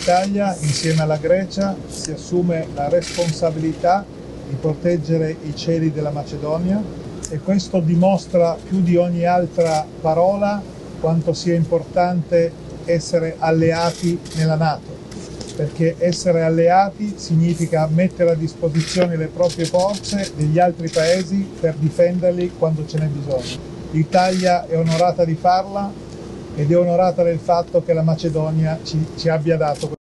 l'Italia, insieme alla Grecia, si assume la responsabilità di proteggere i cieli della Macedonia e questo dimostra più di ogni altra parola quanto sia importante essere alleati nella NATO, perché essere alleati significa mettere a disposizione le proprie forze degli altri paesi per difenderli quando ce n'è bisogno. L'Italia è onorata di farla ed è onorata del fatto che la Macedonia ci abbia dato